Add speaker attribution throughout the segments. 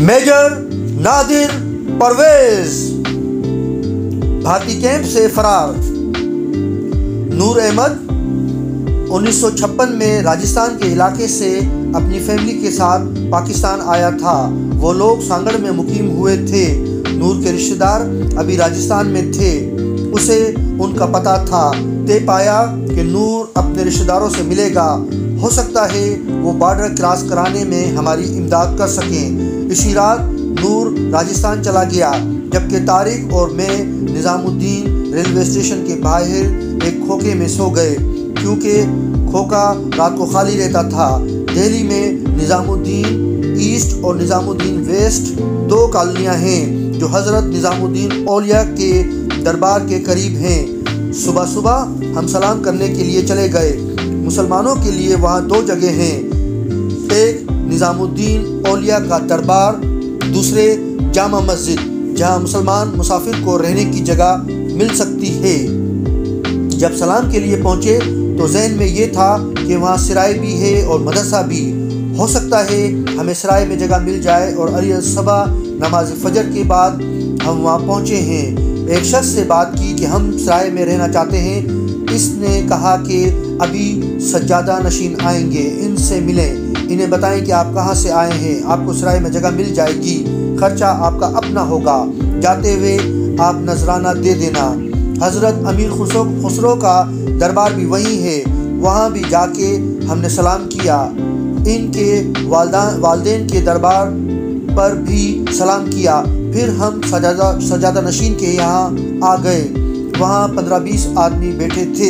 Speaker 1: Major نادر پرویز بھارتی camp سے فرار۔ نور احمد 1956 میں راجستھان کے علاقے سے اپنی فیملی کے ساتھ پاکستان آیا تھا۔ وہ لوگ سانگڑ میں مقیم ہوئے تھے۔ نور کے رشتہ دار ابھی راجستھان میں تھے۔ اسے ان کا پتہ تھا۔ طے پایا کہ نور اپنے رشتہ داروں سے ملے گا۔ ہو سکتا ہے وہ بارڈر کراس کرانے میں ہماری امداد کر سکیں۔ اسی رات نور راجستھان چلا گیا، جبکہ طارق اور میں نظام الدین ریلوے اسٹیشن کے باہر ایک کھوکے میں سو گئے، کیونکہ کھوکا رات کو خالی رہتا تھا۔ دہلی میں نظام الدین ایسٹ اور نظام الدین ویسٹ 2 کالونیاں ہیں جو حضرت نظام الدین اولیاء کے دربار کے قریب ہیں۔ صبح صبح ہم سلام کرنے کے لیے چلے گئے۔ مسلمانوں کے لیے وہاں 2 جگہ ہیں، ایک نظام الدین اولیاء کا دربار، دوسرے جامع مسجد، جہاں مسلمان مسافر کو رہنے کی جگہ مل سکتی ہے۔ جب سلام کے لیے پہنچے تو ذہن میں یہ تھا کہ وہاں سرائے بھی ہے اور مدرسہ بھی۔ ہو سکتا ہے ہمیں سرائے میں جگہ مل جائے، اور علی صبح نماز فجر کے بعد ہم وہاں پہنچے ہیں۔ ایک شخص سے بات کی کہ ہم سرائے میں رہنا چاہتے ہیں۔ اس نے کہا کہ ابھی سجادہ نشین آئیں گے، ان سے ملیں، انہیں بتائیں کہ آپ کہاں سے آئے ہیں، آپ کو سرائے میں جگہ مل جائے گی، خرچہ آپ کا اپنا ہوگا، جاتے ہوئے آپ نذرانہ دے دینا۔ حضرت امیر خسرو کا دربار بھی وہیں ہے، وہاں بھی جا کے ہم نے سلام کیا۔ ان کے والدین کے دربار پر بھی سلام کیا۔ پھر ہم سجادہ نشین کے یہاں آ گئے۔ وہاں 15-20 آدمی بیٹھے تھے۔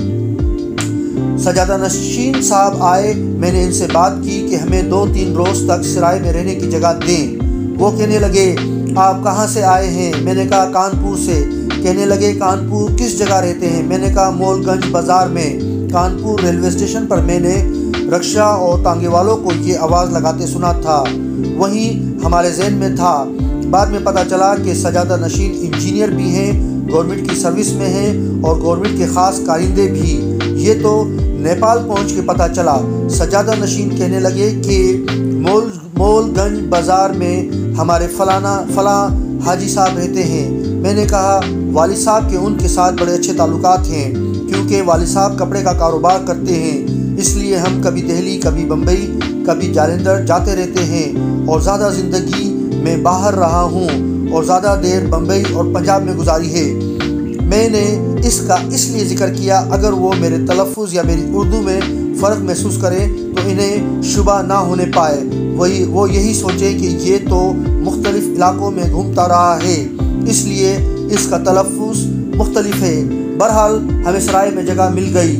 Speaker 1: سجادہ نشین صاحب آئے۔ میں نے ان سے بات کی کہ ہمیں 2-3 روز تک سرائے میں رہنے کی جگہ دیں۔ وہ کہنے لگے آپ کہاں سے آئے ہیں؟ میں نے کہا کانپور سے۔ کہنے لگے کانپور کس جگہ رہتے ہیں؟ میں نے کہا مول گنج بازار میں۔ کانپور ریلوے اسٹیشن پر میں نے رکشہ اور ٹانگے والوں کو یہ آواز لگاتے سنا تھا، وہیں ہمارے ذہن میں تھا۔ بعد میں پتہ چلا کہ سجادہ نشین انجینئر بھی ہیں، گورنمنٹ کی سروس میں ہیں اور گورنمنٹ کے خاص کارندے بھی۔ یہ تو نیپال پہنچ کے پتہ چلا۔ سجادہ نشین کہنے لگے کہ مول گنج بازار میں ہمارے فلاں حاجی صاحب رہتے ہیں۔ میں نے کہا والد صاحب کے ان کے ساتھ بڑے اچھے تعلقات ہیں، کیونکہ والد صاحب کپڑے کا کاروبار کرتے ہیں، اس لیے ہم کبھی دہلی، کبھی بمبئی، کبھی جالندھر جاتے رہتے ہیں، اور زیادہ زندگی میں باہر رہا ہوں اور زیادہ دیر بمبئی اور پنجاب میں گزاری ہے۔ میں نے اس کا اس لیے ذکر کیا اگر وہ میرے تلفظ یا میری اردو میں فرق محسوس کریں تو انہیں شبہ نہ ہونے پائے، وہ یہی سوچے کہ یہ تو مختلف علاقوں میں گھومتا رہا ہے، اس لیے اس کا تلفظ مختلف ہے۔ بہرحال ہمیں سرائے میں جگہ مل گئی۔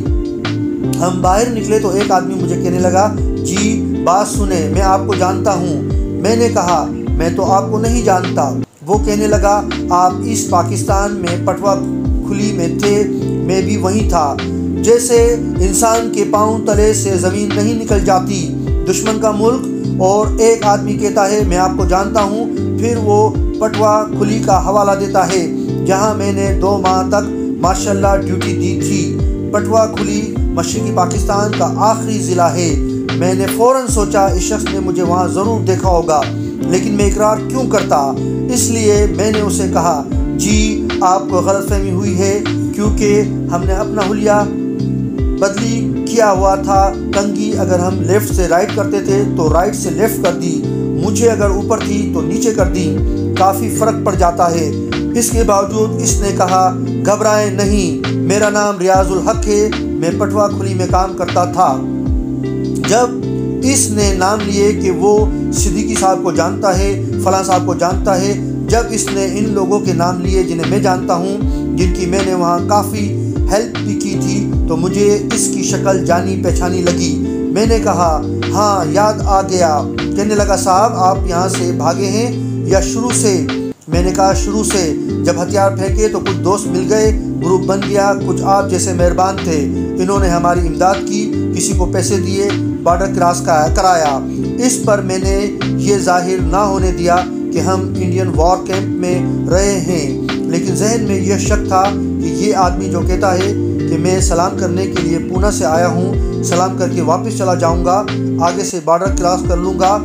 Speaker 1: ہم باہر نکلے تو ایک آدمی مجھے کہنے لگا جی بات سنیں، میں آپ کو جانتا ہوں۔ میں نے کہا میں تو آپ کو نہیں جانتا۔ وہ کہنے لگا آپ ایسٹ پاکستان میں پٹوا کھلی میں تھے، میں بھی وہیں تھا۔ جیسے انسان کے پاؤں تلے سے زمین نہیں نکل جاتی، دشمن کا ملک، اور ایک آدمی کہتا ہے میں آپ کو جانتا ہوں، پھر وہ پٹوا کھلی کا حوالہ دیتا ہے جہاں میں نے 2 ماہ تک ماشاءاللہ ڈیوٹی دی تھی۔ پٹوا کھلی مشرقی پاکستان کا آخری ضلع ہے۔ میں نے فوراً سوچا اس شخص نے مجھے وہاں ضرور دیکھا ہوگا، لیکن میں اقرار کیوں کرتا؟ اس لیے میں نے اسے کہا جی آپ کو غلط فہمی ہوئی ہے، کیونکہ ہم نے اپنا حلیہ بدلی کیا ہوا تھا۔ کنگھی اگر ہم لیفٹ سے رائٹ کرتے تھے تو رائٹ سے لیفٹ کر دی، مجھے اگر اوپر تھی تو نیچے کر دی، کافی فرق پڑ جاتا ہے۔ اس کے باوجود اس نے کہا گھبرائیں نہیں، میرا نام ریاض الحق ہے، میں پٹوا کھلی میں کام کرتا تھا۔ جب اس نے نام لیے کہ وہ صدیقی صاحب کو جانتا ہے، فلاں صاحب کو جانتا ہے، جب اس نے ان لوگوں کے نام لیے جنہیں میں جانتا ہوں، جن کی میں نے وہاں کافی ہیلپ بھی کی تھی، تو مجھے اس کی شکل جانی پہچانی لگی۔ میں نے کہا ہاں یاد آ گیا۔ کہنے لگا صاحب آپ یہاں سے بھاگے ہیں یا شروع سے؟ میں نے کہا شروع سے۔ جب ہتھیار پھینکے تو کچھ دوست مل گئے، گروپ بن گیا، کچھ آپ جیسے مہربان تھے، انہوں نے ہماری امداد کی، کسی کو پیسے دیے، بارڈر کراس کرایا۔ اس پر میں نے یہ ظاہر نہ ہونے دیا کہ ہم انڈین وار کیمپ میں رہے ہیں، لیکن ذہن میں یہ شک تھا کہ یہ آدمی جو کہتا ہے کہ میں سلام کرنے کے لیے پونا سے آیا ہوں، سلام کر کے واپس چلا جاؤں گا، آگے سے بارڈر کراس کر لوں گا،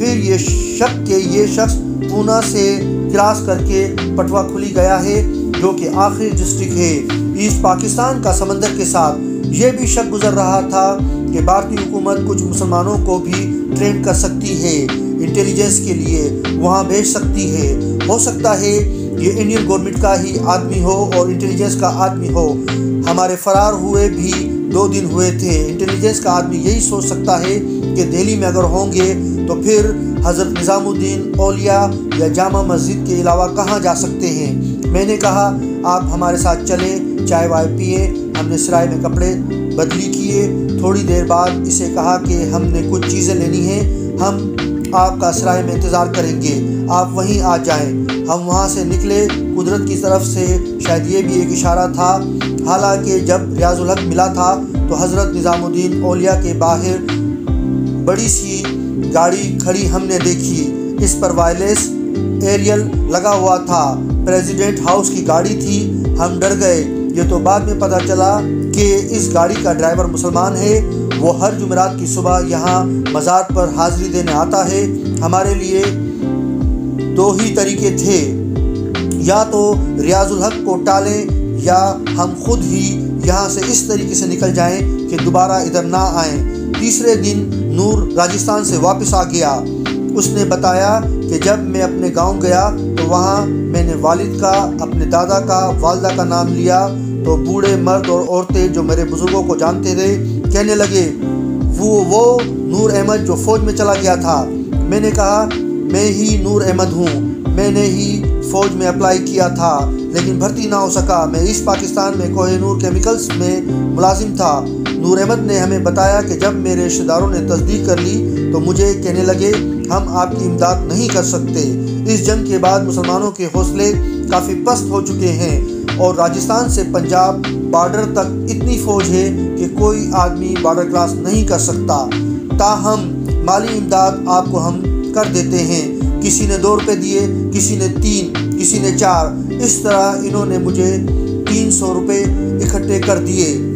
Speaker 1: پھر یہ شک کہ یہ شخص پونا سے کراس کر کے پٹوا کھلی گیا ہے، جو کہ آخری ڈسٹرکٹ ہے ایسٹ پاکستان کا سمندر کے ساتھ۔ یہ بھی شک گزر رہا تھا کہ بھارتی حکومت کچھ مسلمانوں کو بھی ٹرین کر سکتی ہے، انٹیلیجنس کے لیے وہاں بھیج سکتی ہے۔ ہو سکتا ہے یہ انڈین گورنمنٹ کا ہی آدمی ہو اور انٹیلیجنس کا آدمی ہو۔ ہمارے فرار ہوئے بھی 2 دن ہوئے تھے۔ انٹیلیجنس کا آدمی یہی سوچ سکتا ہے کہ دہلی میں اگر ہوں گے تو پھر حضرت نظام الدین اولیاء یا جامع مسجد کے علاوہ کہاں جا سکتے ہیں۔ میں نے کہا آپ ہمارے ساتھ چلیں، چائے وائے پئیں۔ ہم نے سرائے میں کپڑے بدلی کیے۔ تھوڑی دیر بعد اسے کہا کہ ہم نے کچھ چیزیں لینی ہیں، ہم آپ کا سرائے میں انتظار کریں گے، آپ وہیں آ جائیں۔ ہم وہاں سے نکلے۔ قدرت کی طرف سے شاید یہ بھی ایک اشارہ تھا، حالانکہ جب ریاض الحق ملا تھا تو حضرت نظام الدین اولیاء کے باہر بڑی سی گاڑی کھڑی ہم نے دیکھی، اس پر وائرلیس ایریل لگا ہوا تھا، پریزیڈنٹ ہاؤس کی گاڑی تھی۔ ہم ڈر گئے۔ یہ تو بعد میں پتہ چلا کہ اس گاڑی کا ڈرائیور مسلمان ہے، وہ ہر جمعرات کی صبح یہاں مزار پر حاضری دینے آتا ہے۔ ہمارے لیے 2 ہی طریقے تھے، یا تو ریاض الحق کو ٹالیں یا ہم خود ہی یہاں سے اس طریقے سے نکل جائیں کہ دوبارہ ادھر نہ آئیں۔ تیسرے دن نور راجستھان سے واپس آ گیا۔ اس نے بتایا کہ جب میں اپنے گاؤں گیا تو وہاں میں نے والد کا، اپنے دادا کا، والدہ کا نام لیا تو بوڑھے مرد اور عورتیں جو میرے بزرگوں کو جانتے تھے کہنے لگے وہ نور احمد جو فوج میں چلا گیا تھا۔ میں نے کہا میں ہی نور احمد ہوں، میں نے ہی فوج میں اپلائی کیا تھا لیکن بھرتی نہ ہو سکا۔ میں ایسٹ پاکستان میں کوہ نور کیمیکلز میں ملازم تھا۔ نور احمد نے ہمیں بتایا کہ جب میرے رشتہ داروں نے تصدیق کر لی تو مجھے کہنے لگے ہم آپ کی امداد نہیں کر سکتے۔ اس جنگ کے بعد مسلمانوں کے حوصلے کافی پست ہو چکے ہیں اور راجستھان سے پنجاب بارڈر تک اتنی فوج ہے کہ کوئی آدمی بارڈر کراس نہیں کر سکتا۔ تاہم مالی امداد آپ کو ہم کر دیتے ہیں۔ کسی نے 2 روپے دیے، کسی نے 3، کسی نے 4۔ اس طرح انہوں نے مجھے 300 روپے اکٹھے کر دیے۔